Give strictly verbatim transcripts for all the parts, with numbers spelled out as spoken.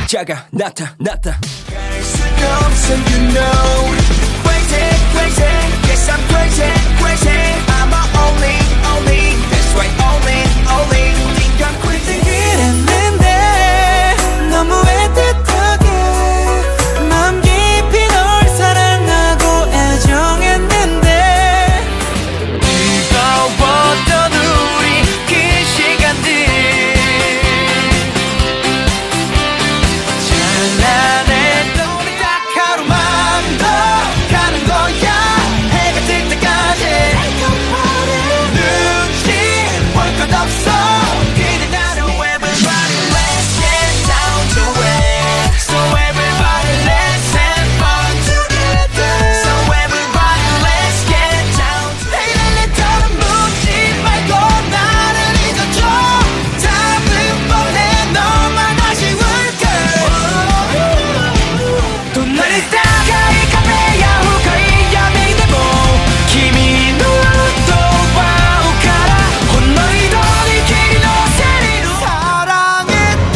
자가 나타났다. 갈 수는 없어 you know. Crazy crazy yes I'm crazy crazy I'm a only only that's right only only think I'm crazy. 그랬는데 너무 애틋하게 맘 깊이 널 사랑하고 애정했는데 뜨거웠던 우리 그 시간들 찬란했던 우리 딱 하루만 더 가는 거야. 해가 뜰 때까지 눈치 볼 것 없어. 그대 나를 everybody let's get down to it. So everybody let's have fun together. So everybody let's get down to it. Hey 랄랄 묻지 말고 나를 잊어줘. 답은 뻔해 너만 아쉬울까. 또 너를 따가이 가베야 후가이 야메이데 모君の言葉をからほんの一人きりの세리로 사랑했던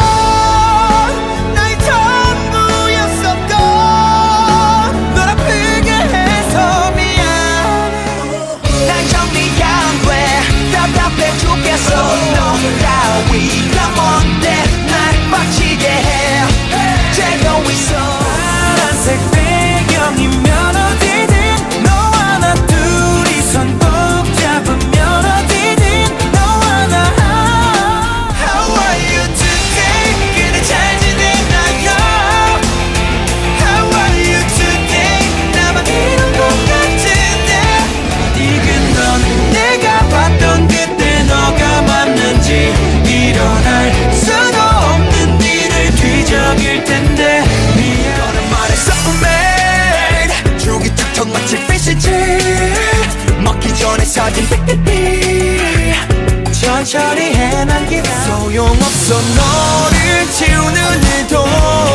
나의 전부였었던 널 아프게 해서 미안해. 난 정리가 안 돼 답답해 죽겠어. 너 따위가 뭔데 날 빡치게 해. 재고 있어 파란색 배경이면 어디든 너와 나 둘이선 꼭 잡으면 어디든 너와 나 How are you today? 그대 잘 지내나요? How are you today? 나만 이런 것 같은데 이건 넌 내가 봤던 그때 너가 맞는지 일어날 수도 없는 일을 뒤적일 텐데 미안. 너는 말했어 mate 죽이 툭툭 마치 피시지 먹기 전에 사진 삐삐삐 천천히 해만 기다 소용없어 너를 지우는 일도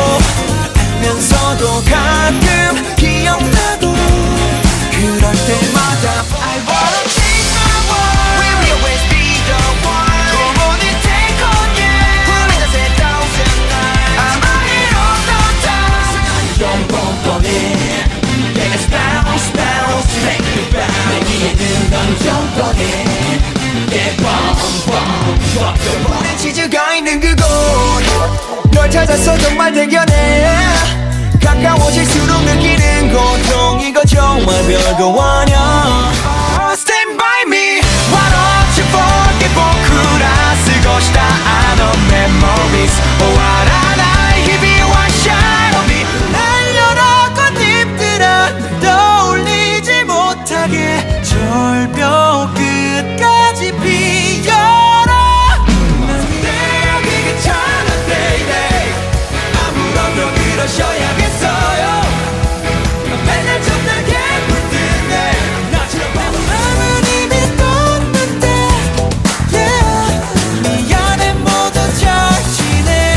알면서도 가끔 기억나고 그럴 때마다 I wanna change my world. We will always be the one. Come on and take on you. Pulling us a thousand nights. I'm a hero sometimes. 좀 뻔뻔해. Yeah, let's bounce, bounce, take it back. 내기에 든건 좀 뻔해. Yeah, bomb, bomb, drop the bomb. 우린 치즈가 있는 그곳 널 찾아서 정말 대견해. 가까워질수록 느끼는 고통 이거 정말 별거 아냐. Stand by me. Why don't you forget 보쿠라 쓰고 싶다 I know memories. Oh 알아日々はshine on me. 날려라 꽃잎들아 떠올리지 못하게 절벽 끝까지 피어라. 내가 괜찮아 baby. 아무런 더 그러셔야겠어요. 맨날 좀 나게 물드네 나처럼 바보. 마음은 이미 떴는데 yeah. 미안해 모두 잘 지내.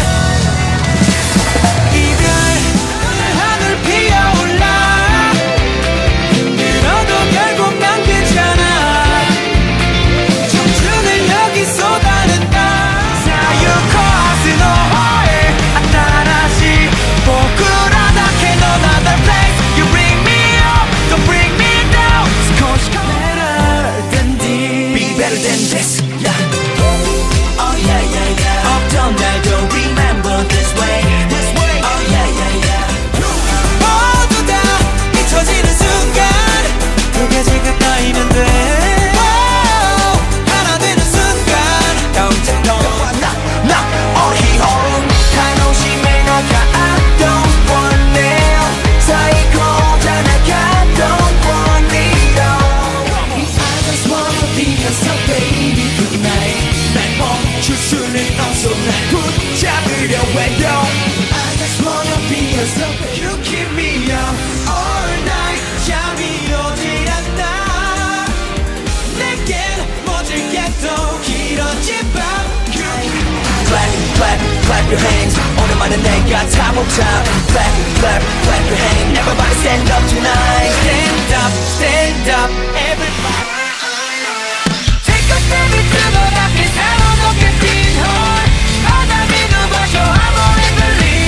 이별 하늘 피어올라. 힘들어도 결국 난 괜찮아. 청춘을 여기 쏟아낸다. 사유코스 너의 아따라시 보쿠라다케 another place. You bring me up, don't bring me down.少し better than this. Be better than this. Yeah. Oh yeah yeah yeah. 없던 날도 remember this way. This way. Oh yeah yeah yeah. 모두 다 잊혀지는 순간 그게 지금 따이면 돼. Wow, 하나 되는 순간 don't don't knock knock on he home. 한오심에 너가 I don't want it. 사이코잖아 I don't want it all. I just wanna be yourself baby tonight. 날 멈출 수는 없어 날 붙잡으려 해도 I just wanna be yourself baby. You keep me up all night. 잠이 오질 않나. 내겐 모질 게 더 길어진 밤. Clap, clap, clap your hands. 오랜만에 내가 top of top. Clap, clap, clap your hands. Everybody stand up tonight. Stand up, stand up, everybody. Take a step into the darkness. I don't know if it's hard. 바다 믿는場所I'm only believe.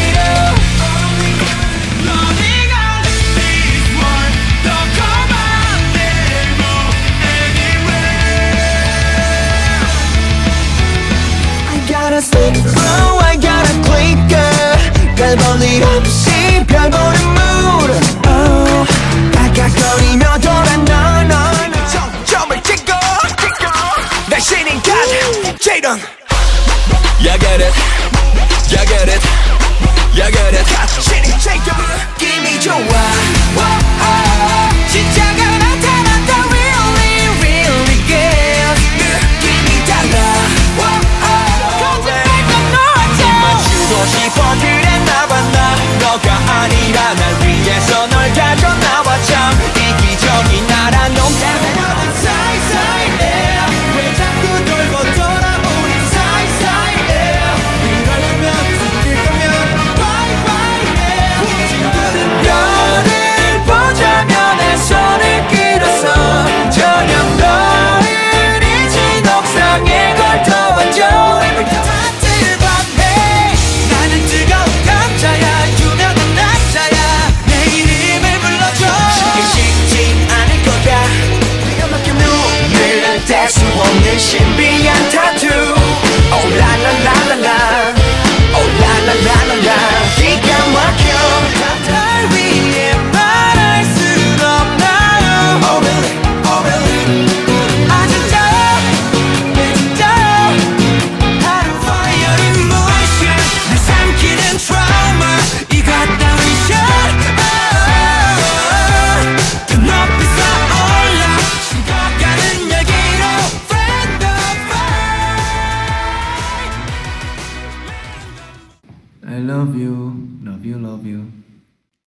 I love you, love you, love you.